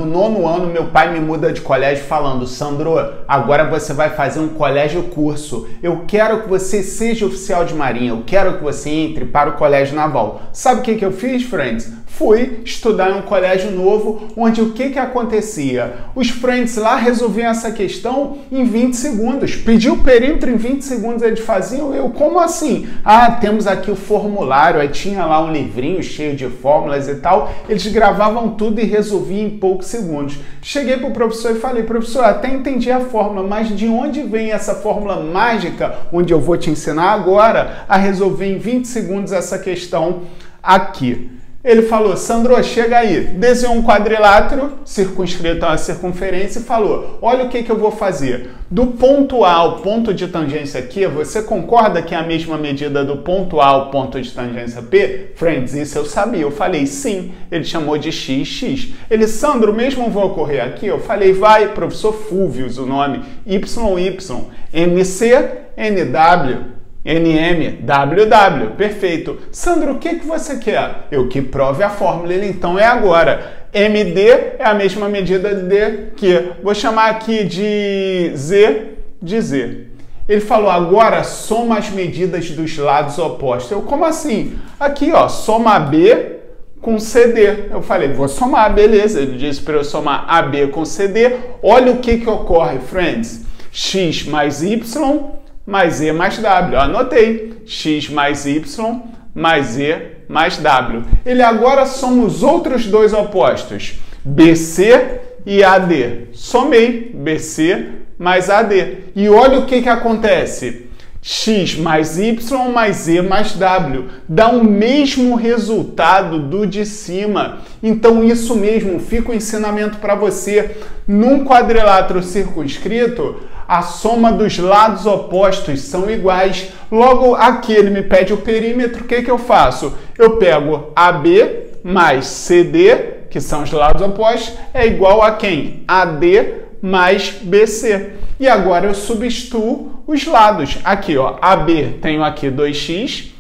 nono ano, meu pai me muda de colégio falando: Sandro, agora você vai fazer um colégio curso. Eu quero que você seja oficial de marinha, eu quero que você entre para o colégio naval. Sabe o que eu fiz, friends? Fui estudar em um colégio novo, onde o que acontecia? Os friends lá resolviam essa questão em 20 segundos. Pediu o perímetro em 20 segundos, eles faziam. Eu, como assim? Ah, temos aqui o formulário, aí tinha lá um livrinho cheio de fórmulas e tal. Eles gravavam tudo e resolviam em poucos segundos. Cheguei para o professor e falei: professor, até entendi a fórmula, mas de onde vem essa fórmula mágica, onde eu vou te ensinar agora a resolver em 20 segundos essa questão aqui? Ele falou: Sandro, chega aí, desenhou um quadrilátero circunscrito a uma circunferência e falou: olha o que eu vou fazer. Do ponto A ao ponto de tangência Q, você concorda que é a mesma medida do ponto A ao ponto de tangência P? Friends, isso eu sabia. Eu falei: sim. Ele chamou de x. Ele: Sandro, mesmo vai ocorrer aqui? Eu falei: vai, professor Fulvius, o nome, YY, MC, NW. NM, WW, perfeito. Sandro, o que você quer? Eu que prove a fórmula. Ele: então é agora. MD é a mesma medida de Q. Vou chamar aqui de Z de Z. Ele falou: agora soma as medidas dos lados opostos. Eu: como assim? Aqui, ó, soma AB com CD. Eu falei: vou somar, beleza. Ele disse para eu somar AB com CD. Olha o que ocorre, friends. X mais Y mais E mais W. Eu anotei. X mais Y mais E mais W. Ele: agora soma os outros dois opostos, BC e AD. Somei BC mais AD. E olha o que acontece. X mais Y mais E mais W dá o mesmo resultado do de cima. Então, isso mesmo, fica o ensinamento para você. Num quadrilátero circunscrito, a soma dos lados opostos são iguais. Logo, aqui ele me pede o perímetro. O que eu faço? Eu pego AB mais CD, que são os lados opostos, é igual a quem? AD mais BC. E agora eu substituo os lados. Aqui, ó, AB tenho aqui 2x,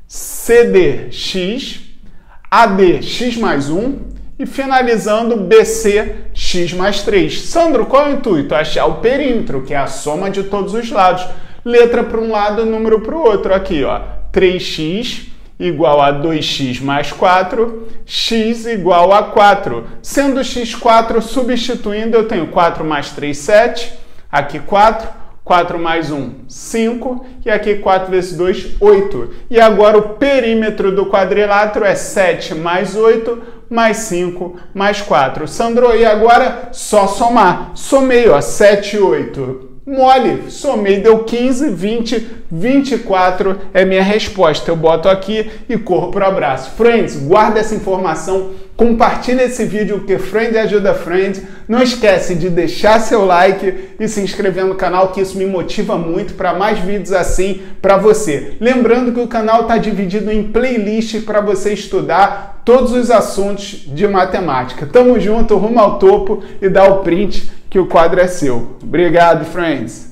CD x, AD x mais 1 e finalizando BC x mais 3. Sandro, qual é o intuito? Achar o perímetro, que é a soma de todos os lados. Letra para um lado, número para o outro. Aqui, ó, 3x igual a 2x mais 4, x igual a 4. Sendo x 4, substituindo, eu tenho 4 mais 3, 7. Aqui 4, 4 mais 1, 5, e aqui 4 vezes 2, 8. E agora o perímetro do quadrilátero é 7 mais 8, mais 5, mais 4. Sandro, e agora só somar. Somei, ó, 7 e 8. Mole, somei, deu 15, 20, 24 é minha resposta. Eu boto aqui e corro para o abraço. Friends, guarda essa informação, compartilha esse vídeo, porque friend ajuda friend. Não esquece de deixar seu like e se inscrever no canal, que isso me motiva muito para mais vídeos assim para você. Lembrando que o canal está dividido em playlists para você estudar todos os assuntos de matemática. Tamo junto, rumo ao topo, e dá o print que o quadro é seu. Obrigado, friends!